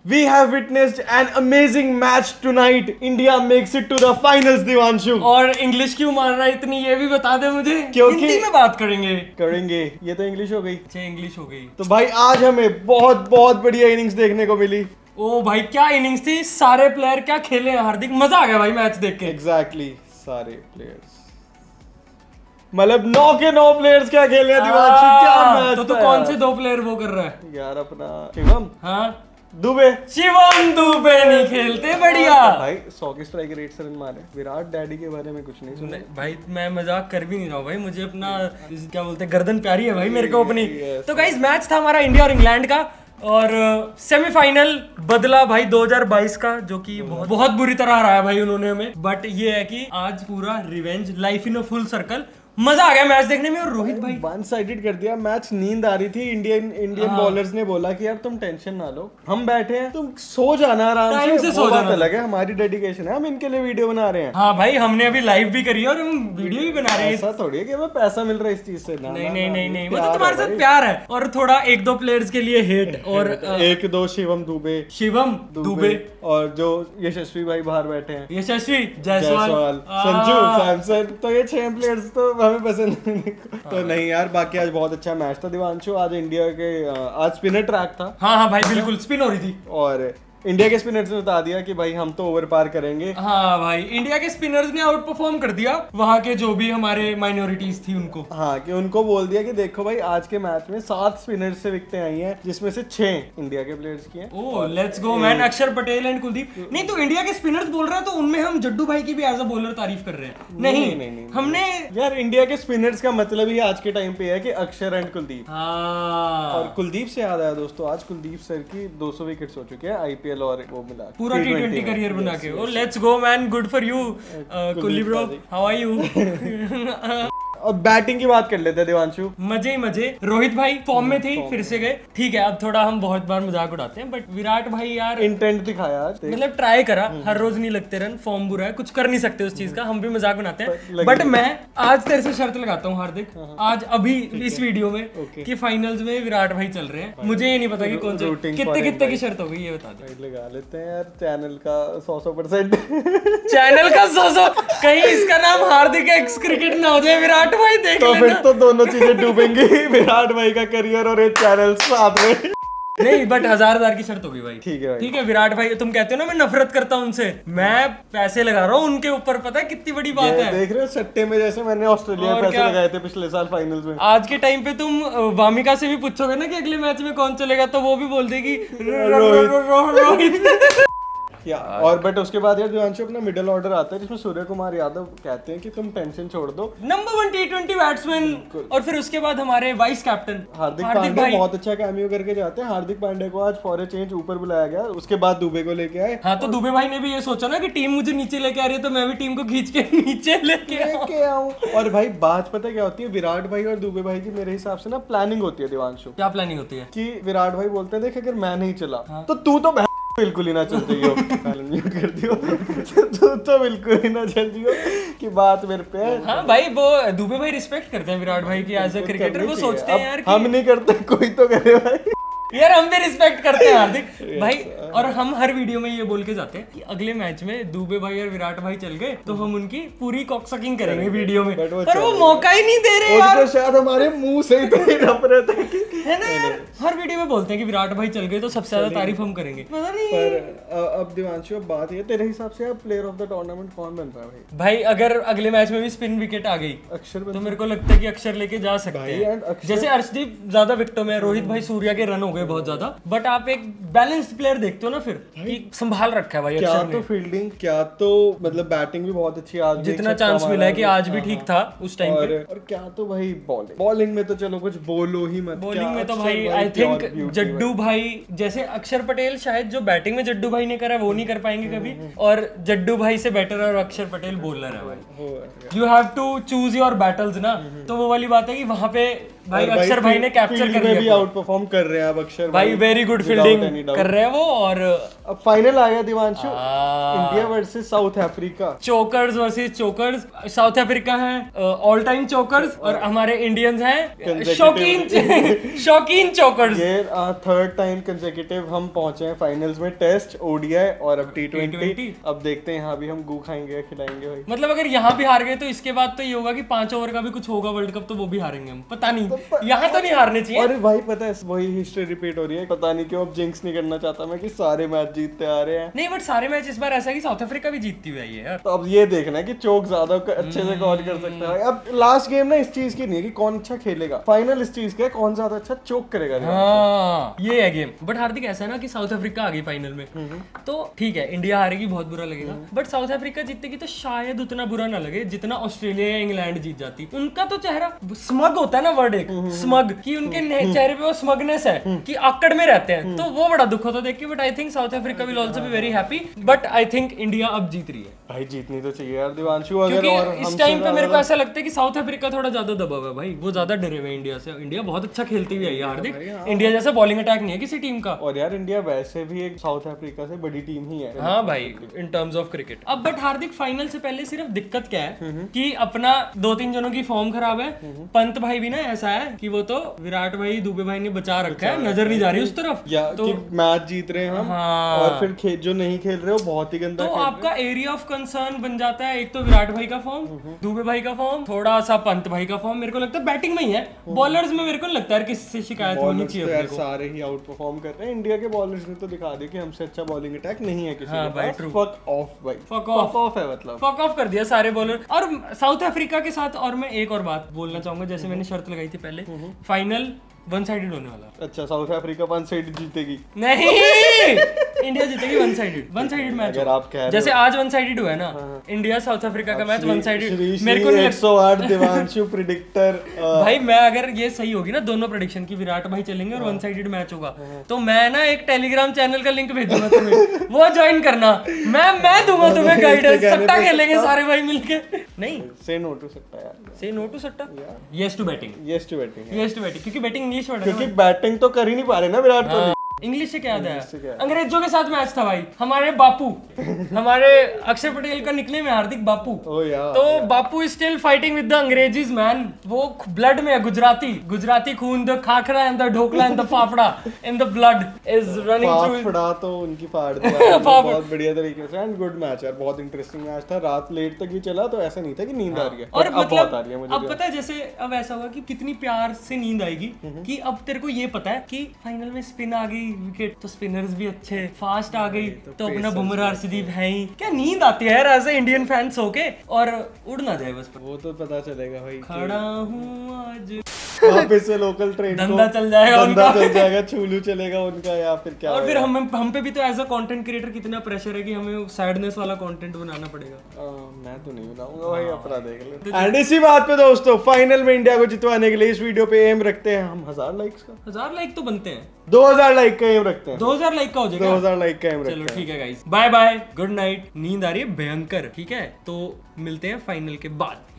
We have witnessed an amazing match tonight. India makes it to the finals, Divanshu. और English क्यों मार रहा है इतनी, ये भी बता दे मुझे। क्योंकि हिंदी में बात करेंगे। ये तो इंग्लिश हो गई। अच्छा, इंग्लिश हो गई। तो भाई आज हमें बहुत बहुत बढ़िया इनिंग्स देखने को मिली। ओ भाई क्या इनिंग्स थी, सारे प्लेयर क्या खेले हैं हार्दिक, मजा आ गया भाई मैच देख के। एग्जैक्टली, सारे प्लेयर्स मतलब 9 के 9 प्लेयर्स क्या खेले हैं दिवांशु, क्या मैच। तो कौन से 2 प्लेयर वो कर रहा है यार? अपना शिवम, हाँ दुबे। शिवम दुबे नहीं खेलते, बढ़िया भाई 100 के स्ट्राइक रेट से रन मारे। विराट डैडी के बारे में कुछ नहीं सुना भाई, मैं मजाक कर भी नहीं रहा हूँ भाई, मुझे अपना क्या बोलते हैं गर्दन प्यारी है भाई मेरे को अपनी। तो गाइस मैच था हमारा इंडिया और इंग्लैंड का, और सेमीफाइनल बदला भाई 2022 का, जो कि बहुत बुरी तरह हराया भाई उन्होंने हमें। बट ये है कि आज पूरा revenge, life in a full circle, मजा आ गया मैच देखने में। और रोहित भाई वन साइडेड कर दिया मैच, नींद आ रही थी। इंडियन बॉलर्स ने बोला कि यार तुम टेंशन ना लो, हम बैठे हैं, तुम सो जाना आराम से सो जाना। अलग है, हमारी डेडिकेशन है, हम इनके लिए वीडियो बना रहे हैं। हाँ भाई, हमने अभी लाइव भी करी है और हम वीडियो भी बना रहे हैं। ऐसा थोड़ी है कि हमें पैसा मिल रहा है इस चीज से। नहीं, वो तो तुम्हारे साथ प्यार है, और थोड़ा 1-2 प्लेयर्स के लिए हेट। और 1-2 शिवम दुबे और जो यशस्वी भाई बाहर बैठे हैं, यशस्वी जायसवाल, संजू सैमसन, तो ये 6 प्लेयर्स तो हमें पसंद नहीं। तो नहीं यार, बाकी आज बहुत अच्छा मैच था दिवांशु। आज इंडिया के आज स्पिनर ट्रैक था। हाँ भाई बिल्कुल स्पिन हो रही थी, और इंडिया के स्पिनर्स ने बता दिया कि भाई हम तो ओवर पार करेंगे। हाँ भाई, इंडिया के स्पिनर्स ने आउट परफॉर्म कर दिया वहां के जो भी हमारे माइनॉरिटीज थी उनको। हाँ, कि उनको बोल दिया कि देखो भाई आज के मैच में 7 स्पिनर्स से विकेटें आई हैं, जिसमें से 6 इंडिया के प्लेयर्स की हैं। ओह लेट्स गो मैन, अक्षर पटेल एंड कुलदीप। नहीं तो इंडिया के स्पिनर्स बोल रहे हैं, तो उनमें हम जड्डू भाई की भी एज अ बॉलर तारीफ कर रहे हैं। नहीं, हमने यार इंडिया के स्पिनर्स का मतलब ही आज के टाइम पे है कि अक्षर एंड कुलदीप। और कुलदीप से याद आया दोस्तों, आज कुलदीप सर की 200 विकेट्स हो चुके हैं आईपीएल और वो मिला पूरा T20 करियर बना के। Oh let's go man, good for you कुल्ली ब्रो, हाउ आर यू। और बैटिंग की बात कर लेते हैं दिवांशु। मजे ही मजे। रोहित भाई फॉर्म में थे, फिर से गए। ठीक है, अब थोड़ा हम बहुत बार मजाक उड़ाते हैं, बट विराट भाई यार इंटेंट दिखाया, मतलब ट्राई करा। हर रोज नहीं लगते रन, फॉर्म बुरा है, कुछ कर नहीं सकते उस चीज का, हम भी मजाक बनाते हैं। बट मैं आज तेरे से शर्त लगाता हूँ हार्दिक, आज अभी इस वीडियो में कि फाइनल्स में विराट भाई चल रहे हैं। मुझे ये नहीं पता कि कौन से कितने की शर्त हो गई, ये बता दे। लगा लेते हैं यार चैनल का 100%। चैनल का 100, कहीं इसका नाम हार्दिक एक्स क्रिकेट ना हो जाए, विराट भाई देख तो फिर तो दोनों चीजें डूबेंगी, विराट भाई का करियर और ये चैनल साथ में। नहीं बट 1000 की शर्त होगी भाई। ठीक है भाई, ठीक है। विराट भाई, तुम कहते हो ना मैं नफरत करता हूं उनसे, मैं पैसे लगा रहा हूँ उनके ऊपर, पता है कितनी बड़ी बात है। देख रहे हो सट्टे में, जैसे मैंने ऑस्ट्रेलिया में पैसे लगाए थे पिछले साल फाइनल्स में। आज के टाइम पे तुम वामिका से भी पूछोगे ना कि अगले मैच में कौन चलेगा, तो वो भी बोल देगी रोहित। और बट उसके बाद यार दिवांशु अपना मिडिल ऑर्डर आता है, जिसमें सूर्य कुमार यादव कहते हैं कि तुम टेंशन छोड़ दो, नंबर 1 T20 बैट्समैन। और फिर उसके बाद हमारे वाइस कैप्टन हार्दिक पांड्या बहुत अच्छा कैमियो करके जाते हैं। हार्दिक पांड्या को आज फॉर ए चेंज ऊपर बुलाया गया, उसके बाद दुबे को लेके आए। हाँ, तो दुबे भाई ने भी ये सोचा ना कि टीम मुझे नीचे लेके आ रही है, तो मैं भी टीम को खींच के नीचे लेके आऊं। और भाई बात पता क्या होती है, विराट भाई और दुबे भाई की मेरे हिसाब से ना प्लानिंग होती है दिवांशु। क्या प्लानिंग होती है? कि विराट भाई बोलते हैं देख अगर मैं नहीं चला तो तू तो बिल्कुल ही ना चल रही हो, म्यूट कर दियो, तो बिल्कुल ही ना चल रही हो कि बात मेरे पे है। हाँ भाई, वो दुबे भाई रिस्पेक्ट करते हैं विराट भाई की एज अ क्रिकेटर, वो सोचते हैं यार हम नहीं करते, कोई तो करे भाई। यार हम भी रिस्पेक्ट करते हैं हार्दिक भाई, और हम हर वीडियो में ये बोल के जाते हैं कि अगले मैच में दुबे भाई और विराट भाई चल गए तो हम उनकी पूरी कॉकसकिंग करेंगे वीडियो में, पर वो मौका ही नहीं दे रहे यार। शायद हमारे मुंह से ही तो नफरत है ना यार, हर वीडियो में बोलते हैं कि विराट भाई चल गए तो सबसे ज्यादा तारीफ हम करेंगे, पता नहीं। पर अब दिवांशु अब बात है, तेरे हिसाब से अब प्लेयर ऑफ द टूर्नामेंट कौन बन रहा है भाई? भाई अगर अगले मैच में भी स्पिन विकेट आ गई अक्षर, तो मेरे को लगता है कि अक्षर लेके जा सकते हैं। जैसे अर्शदीप ज्यादा विकेटों में, रोहित भाई सूर्या के रन हो गए बहुत ज्यादा, बट आप एक बैलेंस्ड प्लेयर देखते हो ना फिर कि संभाल रखा है भाई क्या अक्षर ने। तो फील्डिंग, क्या तो मतलब बैटिंग भी बहुत अच्छी, आज जितना चांस मिला है कि आज भी ठीक था उस टाइम पे, और क्या तो भाई बॉलिंग में तो चलो कुछ बोलो ही मत। बॉलिंग में तो भाई आई थिंक जड्डू भाई, जैसे अक्षर पटेल शायद जो बैटिंग में जड्डू भाई ने करा वो नहीं कर पाएंगे कभी, और जड्डू भाई से बेटर और अक्षर पटेल बॉलर है भाई। You have to choose your battles ना, तो वो वाली बात है कि वहां पे भाई अक्षर भाई ने कैप्चर कर लिया, भी आउट परफॉर्म कर रहे हैं अब अक्षर भाई वेरी गुड फील्डिंग कर रहे हैं वो। और अब फाइनल आ गया Divanshu, India versus South Africa. Chokers versus chokers. South Africa है ऑल टाइम चोकर्स और हमारे इंडियंस हैं शौकीन चोकर्स। ये थर्ड टाइम कंसेक्यूटिव हम पहुंचे हैं फाइनल्स में, टेस्ट, ओडीआई और अब T20। अब देखते हैं यहाँ भी हम गू खाएंगे खिलाएंगे भाई। मतलब अगर यहाँ भी हार गए तो इसके बाद तो ये होगा कि 5 ओवर का भी कुछ होगा वर्ल्ड कप, तो वो भी हारेंगे हम। पता नहीं, यहाँ तो नहीं हारने चाहिए। अरे भाई पता है वही हिस्ट्री रिपीट हो रही है, पता नहीं क्यों अब जिंक्स नहीं करना चाहता मैं कि सारे मैच जीतते आ रहे हैं। नहीं बट सारे मैच इस बार ऐसा है कि साउथ अफ्रीका भी जीतती हुई है यार। तो अब ये देखना है कि चोक ज्यादा अच्छे से कौन कर सकता है। अब लास्ट गेम ना इस चीज की नहीं है कि कौन अच्छा खेलेगा, फाइनल इस चीज का कौन ज्यादा अच्छा चोक करेगा। हाँ ये है गेम। बट हार्दिक ऐसा है ना कि साउथ अफ्रीका आ गई फाइनल में तो ठीक है, इंडिया हारेगी बहुत बुरा लगेगा, बट साउथ अफ्रीका जीतेगी तो शायद उतना बुरा ना लगे जितना ऑस्ट्रेलिया या इंग्लैंड जीत जाती। उनका तो चेहरा स्मग होता है ना, वर्ड एक स्मग, कि उनके चेहरे पे वो स्मगनेस है कि आकड़ में रहते हैं, तो वो बड़ा दुख होता देख के। But I think South Africa will also be very happy, but I think India अब जीत रही है। भाई जीतनी तो चाहिए यार दिवांशु, अगर क्योंकि और इस टाइम पे मेरे को ऐसा लगता है कि साउथ अफ्रीका थोड़ा ज्यादा दबा हुआ है भाई, वो ज्यादा डरे हुए इंडिया से। इंडिया बहुत अच्छा खेलती हुई है हार्दिक, इंडिया जैसा बॉलिंग अटैक नहीं है किसी टीम का। और यार इंडिया वैसे भी एक साउथ अफ्रीका से बड़ी टीम ही है। हाँ भाई इन टर्म्स ऑफ क्रिकेट। अब बट हार्दिक फाइनल से पहले सिर्फ दिक्कत क्या है कि अपना 2-3 जनों की फॉर्म खराब है। पंत भाई भी ना ऐसा है कि वो तो विराट भाई, दुबे भाई ने बचा रखा है, नजर नहीं जा रही उस तरफ। या तो मैच जीत रहे हैं हम, हाँ। और फिर जो नहीं खेल रहे हो बहुत ही गंदा तो खेल आपका एरिया ऑफ कंसर्न बन जाता है। एक तो विराट भाई का फॉर्म, दुबे भाई का फॉर्म, थोड़ा सा पंत भाई का फॉर्म। मेरे को लगता है बैटिंग में ही है, बॉलर्स में मेरे को नहीं लगता है किससे शिकायत होनी चाहिए। तो यार सारे ही आउट परफॉर्म कर रहे हैं। इंडिया के बॉलर्स ने तो दिखा दिया कि हमसे अच्छा बॉलिंग अटैक नहीं है किसी हाँ के पास। फक ऑफ भाई, फक ऑफ है मतलब, फक ऑफ कर दिया सारे बॉलर। और साउथ अफ्रीका के साथ और मैं एक और बात बोलना चाहूंगा, जैसे मैंने शर्त लगाई थी पहले, फाइनल वन साइडेड होने वाला। अच्छा साउथ अफ्रीका वन साइड जीतेगी? नहीं इंडिया जीतेगी वन साइडेड मैच। अगर आप कह रहे जैसे आज वन साइडेड हुआ है ना, इंडिया साउथ अफ्रीका का मैच वन साइडेड। मेरे को 108 दिवांशु प्रेडिक्टर भाई मैं अगर ये सही होगी ना दोनों प्रेडिक्शन की, विराट भाई चलेंगे और वन साइडेड मैच होगा, तो मैं ना एक टेलीग्राम चैनल का लिंक भेजूंगा तुम्हें, वो ज्वाइन करना। मैं दूंगा तुम्हें गाइडेंस, सट्टा खेलेंगे सारे भाई मिलके। नहीं से नो टू सट्टा यार, से नो टू सट्टा, yes to batting, yes to batting, yes to batting, क्योंकि बैटिंग इंग्लिश वर्ड है, क्योंकि बैटिंग तो कर ही नहीं पा रहे ना विराट कोहली। इंग्लिश से क्या याद है, अंग्रेजों के साथ मैच था भाई। हमारे बापू, हमारे अक्षर पटेल का निकनेम है हार्दिक बापू। तो Bapu is still fighting with the अंग्रेजीज मैन। वो ब्लड में है, गुजराती खून, the khakhra and the dhokla and the fafda in the blood is running through. Fafda तो उनकी फाड़ दिया बहुत बढ़िया तरीके से। एंड गुड मैच यार, बहुत इंटरेस्टिंग मैच था, रात लेट तक भी चला, तो ऐसा नहीं था कि नींद आ रही है। और मतलब अब पता है जैसे अब ऐसा होगा कि कितनी प्यार से नींद आएगी कि अब तेरे को ये पता है कि फाइनल में स्पिन आ गई विकेट, तो स्पिनर्स भी अच्छे, फास्ट आ गई, तो अपना बुमराह अर्शदीप है ही। क्या नींद आती है यार एज ए इंडियन फैंस होके, और उड़ ना जाए बस। वो तो पता चलेगा भाई, खड़ा हूँ आज वापस से लोकल ट्रेन धंधा चल जाएगा उनका, चल जाएगा, छूलू चलेगा उनका, या फिर क्या। और फिर हम पे भी तो एज अ कंटेंट क्रिएटर कितना प्रेशर है कि हमें सैडनेस वाला कंटेंट बनाना पड़ेगा। मैं तो नहीं बनाऊंगा भाई, अपना देख ले। एंड इसी बात पे दोस्तों, फाइनल में इंडिया को जितवाने के लिए इस वीडियो पे एम रखते हैं हम 1000 लाइक्स का। 1000 लाइक तो बनते हैं, 2000 लाइक का एम रखते हैं। 2000 लाइक का हो जाएगा, 2000 लाइक का एम रखते हैं। चलो ठीक है guys, bye bye, good night. नींद आ रही है भयंकर, ठीक है, तो मिलते हैं फाइनल के बाद।